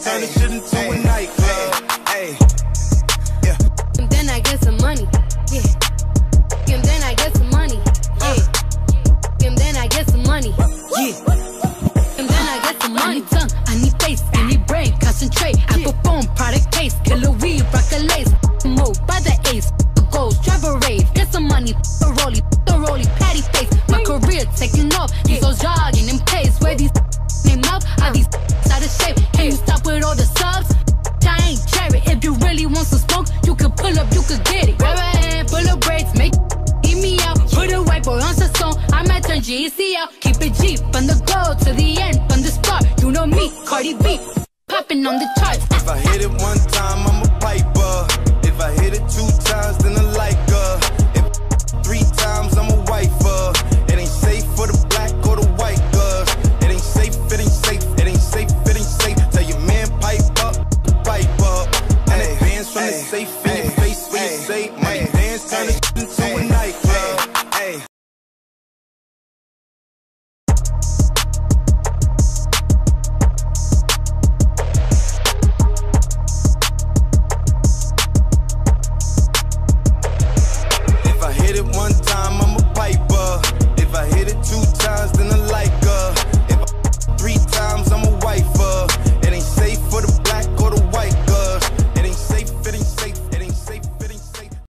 turn the shit into a nightclub. Hey, yeah. And then I get some money, yeah. And then I get some money, yeah. And then I get some money, yeah. And then I get some money. I need tongue, I need face, I need brain, concentrate. I perform product case, killer weed, rock a lace. Move by the ace, goals, drive a rave. Get some money, the rolly, patty face. My career taking off, these hoes jogging in pace. Where these name up, are these out of shape? Can you stop with all the subs? I ain't cherry. If you really want some smoke, you can pull up, you can get it. Grab a hand, pull up braids, make eat me out. Put a white boy on the song, I might turn G-Eazy out. Keep it G, from the go to the end, from the start. You know me, Cardi B, popping on the charts. If I hit it one time, I'm a piper. If I hit it 2 times, then I like